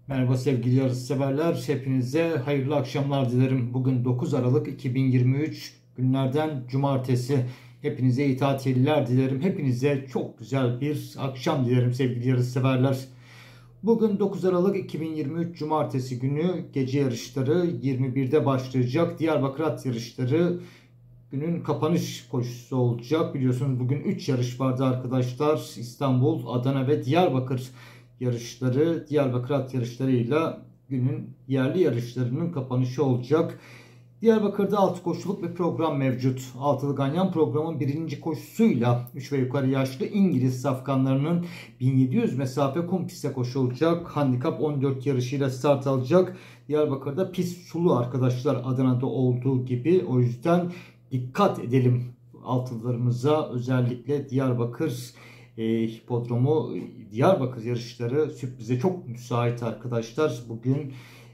Merhaba sevgili yarışseverler. Hepinize hayırlı akşamlar dilerim. Bugün 9 Aralık 2023 günlerden cumartesi. Hepinize iyi tatiller dilerim. Hepinize çok güzel bir akşam dilerim sevgili yarışseverler. Bugün 9 Aralık 2023 cumartesi günü gece yarışları 21'de başlayacak. Diyarbakır at yarışları günün kapanış koşusu olacak. Biliyorsunuz bugün 3 yarış vardı arkadaşlar. İstanbul, Adana ve Diyarbakır yarışları. Diyarbakır at yarışlarıyla günün yerli yarışlarının kapanışı olacak. Diyarbakır'da 6 koşuluk bir program mevcut. Altılı Ganyan programın birinci koşusuyla 3 ve yukarı yaşlı İngiliz safkanlarının 1700 mesafe kum piste koşulacak. Handikap 14 yarışıyla start alacak. Diyarbakır'da pist sulu arkadaşlar, Adana'da olduğu gibi. O yüzden dikkat edelim altılarımıza, özellikle Diyarbakır hipodromu, Diyarbakır yarışları sürprize çok müsait arkadaşlar. Bugün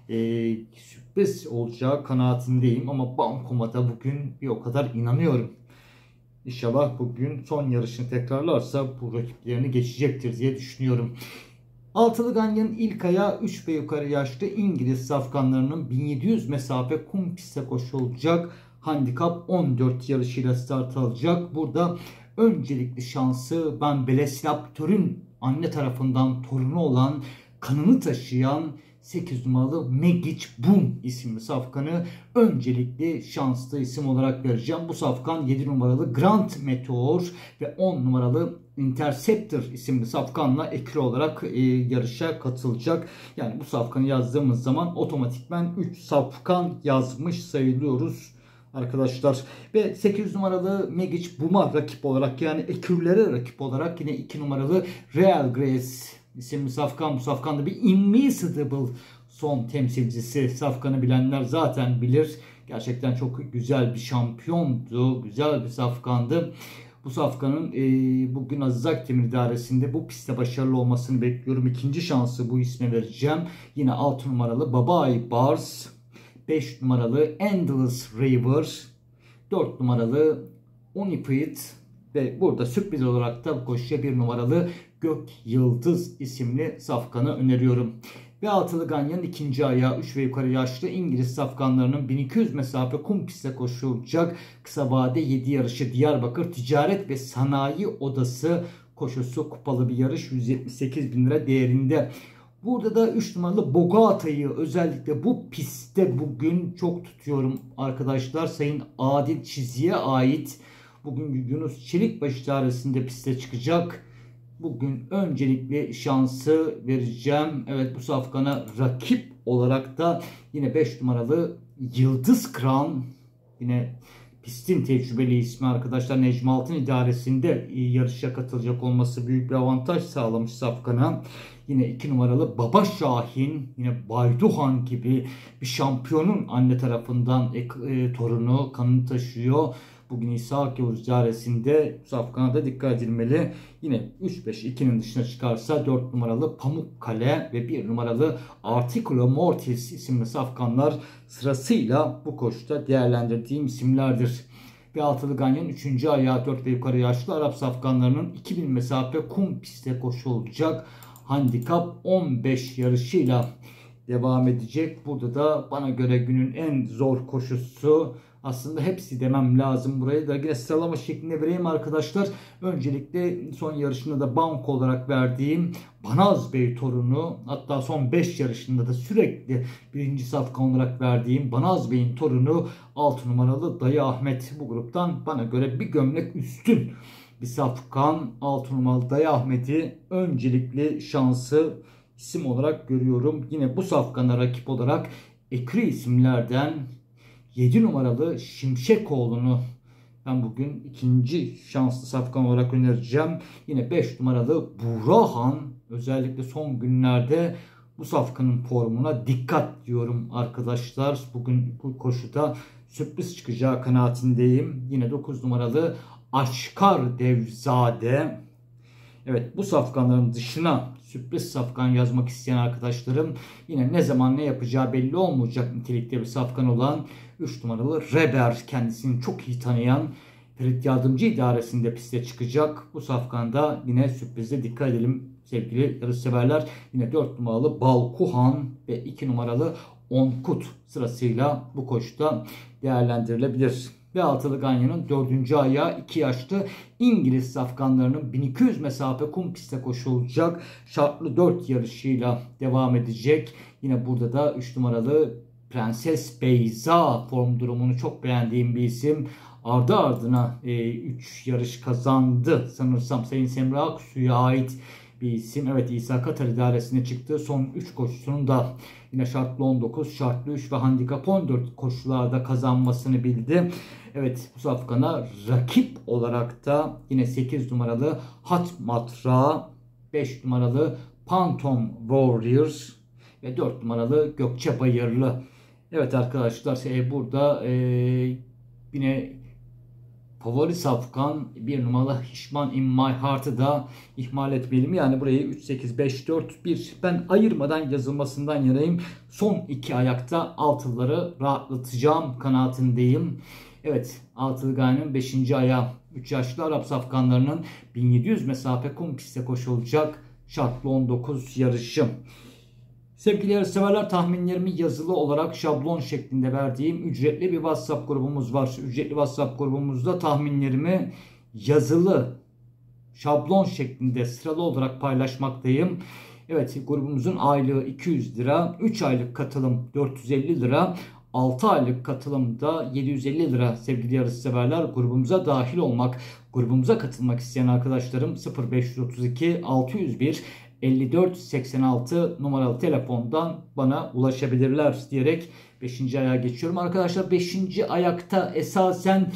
sürpriz olacağı kanaatindeyim ama Banko'ma da bugün bir o kadar inanıyorum. İnşallah bugün son yarışını tekrarlarsa bu rakiplerini geçecektir diye düşünüyorum. Altılı Ganyan'ın ilk ayağı 3 ve yukarı yaşlı İngiliz safkanlarının 1700 mesafe kum piste koşulacak. Handikap 14 yarışıyla start alacak. Burada öncelikli şansı ben Beleslaptör'ün anne tarafından torunu olan, kanını taşıyan 8 numaralı Magic Boom isimli safkanı öncelikli şanslı isim olarak vereceğim. Bu safkan 7 numaralı Grand Meteor ve 10 numaralı Interceptor isimli safkanla ekli olarak yarışa katılacak. Yani bu safkanı yazdığımız zaman otomatikman 3 safkan yazmış sayılıyoruz arkadaşlar. Ve 8 numaralı Magic Boom'a rakip olarak, yani ekürlere rakip olarak yine 2 numaralı Real Grace isimli safkan. Bu safkan da bir Invisible son temsilcisi. Safkanı bilenler zaten bilir. Gerçekten çok güzel bir şampiyondu. Güzel bir safkandı. Bu safkanın bugün Aziz Akdemir idaresinde bu pistte başarılı olmasını bekliyorum. İkinci şansı bu isme vereceğim. Yine 6 numaralı Babay Bars, 5 numaralı Endless River, 4 numaralı Unipit ve burada sürpriz olarak da bu koşuya 1 numaralı Gök Yıldız isimli safkanı öneriyorum. Ve Altılı Ganyan'ın ikinci ayağı 3 ve yukarı yaşlı İngiliz safkanlarının 1200 mesafe kum piste koşulacak. Kısa vade 7 yarışı Diyarbakır Ticaret ve Sanayi Odası koşusu, kupalı bir yarış, 178 bin lira değerinde. Burada da 3 numaralı Bogata'yı özellikle bu pistte bugün çok tutuyorum arkadaşlar. Sayın Adil Çizgi'ye ait. Bugün Yunus Çelikbaşı idaresinde piste çıkacak. Bugün öncelikli şansı vereceğim. Evet, bu safkana rakip olarak da yine 5 numaralı Yıldız Kran, yine pistin tecrübeli ismi arkadaşlar, Necmi Altın idaresinde yarışa katılacak olması büyük bir avantaj sağlamış safkana. Yine 2 numaralı Baba Şahin, yine Bayduhan gibi bir şampiyonun anne tarafından torunu, kanını taşıyor. Bugün İsa Yavuz idaresinde safkana da dikkat edilmeli. Yine 3-5-2'nin dışına çıkarsa 4 numaralı Pamukkale ve 1 numaralı Articulo Mortis isimli safkanlar sırasıyla bu koşuda değerlendirdiğim isimlerdir. Ve Altılı Ganyan 3. ayağı 4 ve yukarı yaşlı Arap safkanlarının 2000 mesafe kum piste koşulacak. Handikap 15 yarışıyla devam edecek. Burada da bana göre günün en zor koşusu, aslında hepsi demem lazım, burayı da yine sıralama şeklinde vereyim arkadaşlar. Öncelikle son yarışında da banko olarak verdiğim Banaz Bey torunu, hatta son 5 yarışında da sürekli birinci safkan olarak verdiğim Banaz Bey'in torunu 6 numaralı Dayı Ahmet. Bu gruptan bana göre bir gömlek üstün bir safkan. 6 numaralı Dayı Ahmet'i öncelikli şansı isim olarak görüyorum. Yine bu safkana rakip olarak ekri isimlerden 7 numaralı Şimşekoğlu'nu ben bugün ikinci şanslı safkan olarak önereceğim. Yine 5 numaralı Burahan, özellikle son günlerde bu safkanın formuna dikkat diyorum arkadaşlar. Bugün bu koşuda sürpriz çıkacağı kanaatindeyim. Yine 9 numaralı Aşkar Devzade. Evet, bu safkanların dışına sürpriz safkan yazmak isteyen arkadaşlarım, yine ne zaman ne yapacağı belli olmayacak nitelikte bir safkan olan 3 numaralı Reber, kendisini çok iyi tanıyan Ferit Yardımcı idaresinde piste çıkacak. Bu safkanda yine sürprize dikkat edelim sevgili yarışseverler. Yine 4 numaralı Balkuhan ve 2 numaralı Onkut sırasıyla bu koşuda değerlendirilebilir. Ve altılı ganyanın 4. ayağı 2 yaşlı İngiliz safkanlarının 1200 mesafe kum pistte koşulacak şartlı 4 yarışıyla devam edecek. Yine burada da 3 numaralı Prenses Beyza form durumunu çok beğendiğim bir isim. Ardı ardına 3 yarış kazandı. Sanırsam Sayın Semra Aksu'ya ait bir isim. Evet, İsa Katar idaresine çıktı. Son 3 koşusunu da yine şartlı 19, şartlı 3 ve handikap 14 koşularda kazanmasını bildi. Evet, bu safkana rakip olarak da yine 8 numaralı Hat Matra, 5 numaralı Phantom Warriors ve 4 numaralı Gökçe Bayırlı. Evet arkadaşlar, burada yine favori safkan 1 numaralı Hişman in My Heart'ı da ihmal etmeyelim. Yani burayı 3, 8, 5, 4, 1 ben ayırmadan yazılmasından yanayım. Son 2 ayakta altılıları rahatlatacağım kanaatindeyim. Evet, altılı gayenin 5. ayağı 3 yaşlı Arap safkanlarının 1700 mesafe kum pistte koşulacak şartlı 19 yarışı. Sevgili yarışseverler, tahminlerimi yazılı olarak şablon şeklinde verdiğim ücretli bir WhatsApp grubumuz var. Ücretli WhatsApp grubumuzda tahminlerimi yazılı şablon şeklinde sıralı olarak paylaşmaktayım. Evet, grubumuzun aylığı 200 lira, 3 aylık katılım 450 lira, 6 aylık katılım da 750 lira. Sevgili yarışseverler, grubumuza dahil olmak, grubumuza katılmak isteyen arkadaşlarım 0532 601 5486 numaralı telefondan bana ulaşabilirler diyerek 5. ayağa geçiyorum. Arkadaşlar 5. ayakta esasen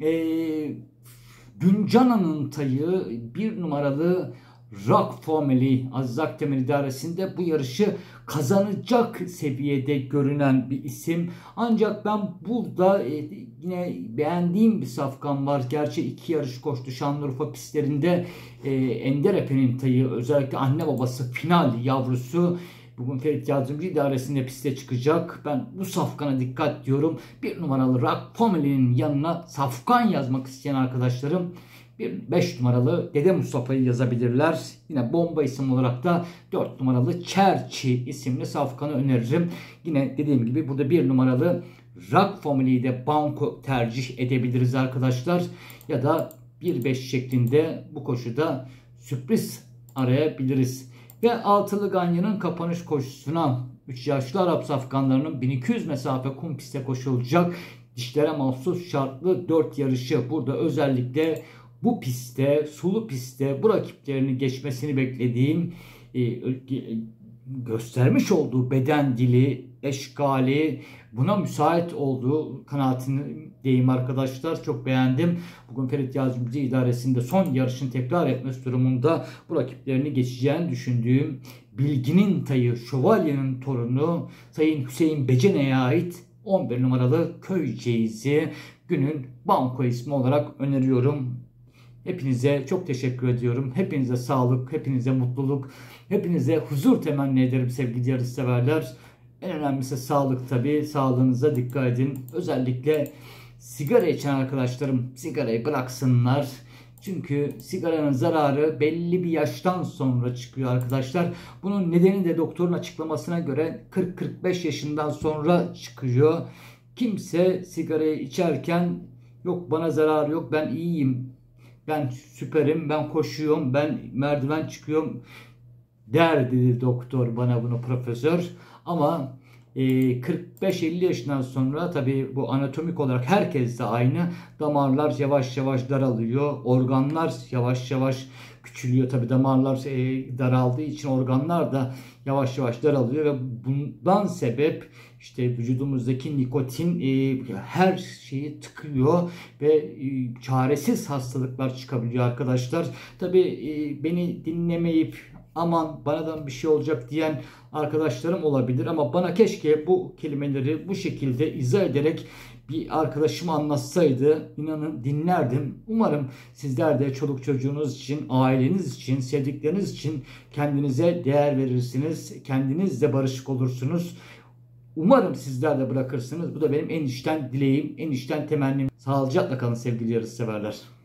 Güncana'nın tayı 1 numaralı Rock Family Aziz Akdemir idaresinde bu yarışı kazanacak seviyede görünen bir isim. Ancak ben burada yine beğendiğim bir safkan var. Gerçi 2 yarış koştu Şanlıurfa pistlerinde. Ender Epe'nin tayı, özellikle anne babası final yavrusu bugün Ferit Yardımcı idaresinde piste çıkacak. Ben bu safkana dikkat diyorum. 1 numaralı Rock Family'nin yanına safkan yazmak isteyen arkadaşlarım 5 numaralı Dede Mustafa'yı yazabilirler. Yine bomba isim olarak da 4 numaralı Çerçi isimli safkanı öneririm. Yine dediğim gibi burada 1 numaralı Rock Family'yi de banko tercih edebiliriz arkadaşlar. Ya da 1-5 şeklinde bu koşuda sürpriz arayabiliriz. Ve altılı ganyanın kapanış koşusuna 3 yaşlı Arap safkanlarının 1200 mesafe kum pistte koşulacak dişlere mahsus şartlı 4 yarışı. Burada özellikle bu pistte, sulu pistte bu rakiplerini geçmesini beklediğim, göstermiş olduğu beden dili, eşkali buna müsait olduğu kanaatindeyim arkadaşlar. Çok beğendim. Bugün Ferit Yardımcı idaresinde son yarışını tekrar etmesi durumunda bu rakiplerini geçeceğini düşündüğüm Bilginin tayı, Şövalye'nin torunu Sayın Hüseyin Becene'ye ait 11 numaralı Köy Ceyizi günün banko ismi olarak öneriyorum. Hepinize çok teşekkür ediyorum. Hepinize sağlık, hepinize mutluluk, hepinize huzur temenni ederim sevgili yarışseverler. En önemlisi sağlık tabii. Sağlığınıza dikkat edin. Özellikle sigara içen arkadaşlarım sigarayı bıraksınlar. Çünkü sigaranın zararı belli bir yaştan sonra çıkıyor arkadaşlar. Bunun nedeni de doktorun açıklamasına göre 40-45 yaşından sonra çıkıyor. Kimse sigarayı içerken yok bana zarar yok, ben iyiyim, ben süperim, ben koşuyorum, ben merdiven çıkıyorum der dedi doktor bana, bunu profesör. Ama 45-50 yaşından sonra tabii bu anatomik olarak herkes de aynı. Damarlar yavaş yavaş daralıyor. Organlar yavaş yavaş küçülüyor. Tabii damarlar daraldığı için organlar da yavaş yavaş daralıyor ve bundan sebep işte vücudumuzdaki nikotin her şeyi tıkıyor ve çaresiz hastalıklar çıkabiliyor arkadaşlar. Tabii beni dinlemeyip aman banadan bir şey olacak diyen arkadaşlarım olabilir ama bana keşke bu kelimeleri bu şekilde izah ederek bir arkadaşım anlatsaydı, inanın dinlerdim. Umarım sizler de çoluk çocuğunuz için, aileniz için, sevdikleriniz için kendinize değer verirsiniz. Kendinizle barışık olursunuz. Umarım sizler de bırakırsınız. Bu da benim en içten dileğim, en içten temennim. Sağlıcakla kalın sevgili yarışseverler.